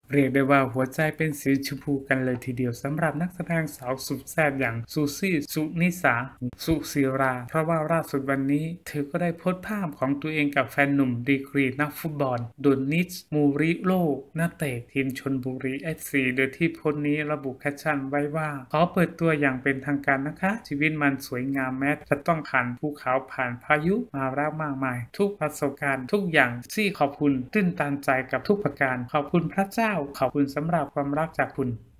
เรียกได้ว่าหัวใจเป็นสีชมพูกันเลยทีเดียวสำหรับนักแสดงสาวสุดแซ่บอย่างซูซี่สุนิสาสุศิราเพราะว่าล่าสุดวันนี้เธอก็ได้โพสต์ภาพของตัวเองกับแฟนหนุ่มดีกรีนักฟุตบอลโดนิชมูริโลนักเตะทีมชลบุรี FC โดยที่โพสต์นี้ระบุแคปชั่นไว้ว่าขอเปิดตัวอย่างเป็นทางการนะคะชีวิตมันสวยงามแม้จะต้องผ่านภูเขาผ่านพายุมาแล้วมากมายทุกประสบการณ์ทุกอย่างซี่ขอบคุณตื้นตันใจกับทุกประการขอบคุณพระเจ้าขอบคุณสำหรับความรักจากคุณ